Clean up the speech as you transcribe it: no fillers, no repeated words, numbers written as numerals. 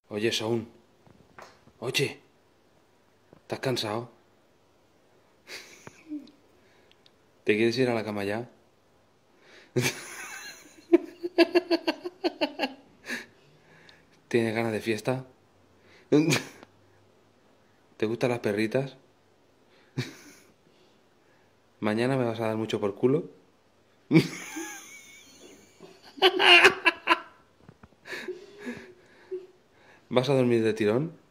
Oye, Soun. Oye, ¿estás cansado? ¿Te quieres ir a la cama ya? ¿Tienes ganas de fiesta? ¿Te gustan las perritas? ¿Mañana me vas a dar mucho por culo? ¿Vas a dormir de tirón?